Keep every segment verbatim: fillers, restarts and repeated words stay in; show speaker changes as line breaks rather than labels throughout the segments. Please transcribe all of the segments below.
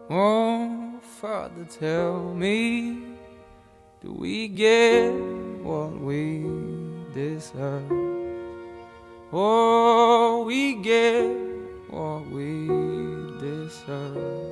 Oh, Father, tell me, do we get what we deserve? Oh, we get what we deserve.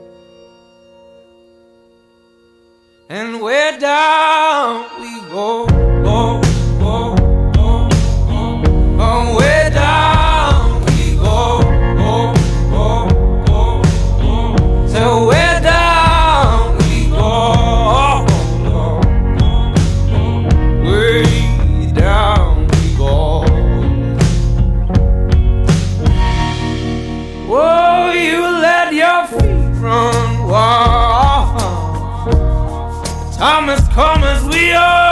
And where down we go, go, go, go, go. Oh, where down we go, go, go, go, go. So where down we go, go, go, go. Way down we go. Oh, you let your feet run wild. Time has come as we are.